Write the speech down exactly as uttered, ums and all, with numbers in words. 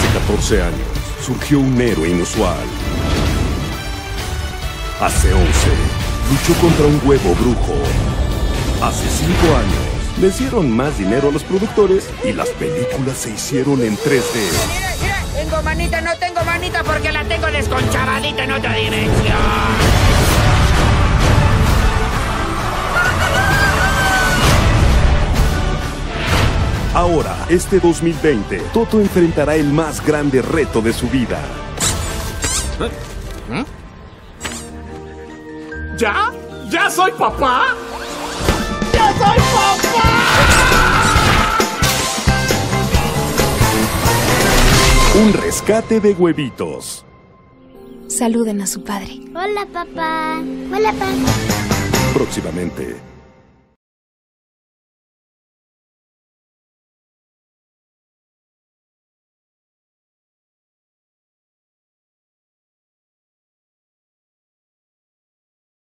catorce años, surgió un héroe inusual. Hace once, luchó contra un huevo brujo. Hace cinco años, les dieron más dinero a los productores y las películas se hicieron en tres D. Mira, mira, tengo manita, no tengo manita porque la tengo desconchavadita en otra dimensión. Ahora, este dos mil veinte, Toto enfrentará el más grande reto de su vida. ¿Eh? ¿Ya? ¿Ya soy papá? ¡Ya soy papá! Un rescate de huevitos. Saluden a su padre. Hola, papá. Hola, papá. Próximamente.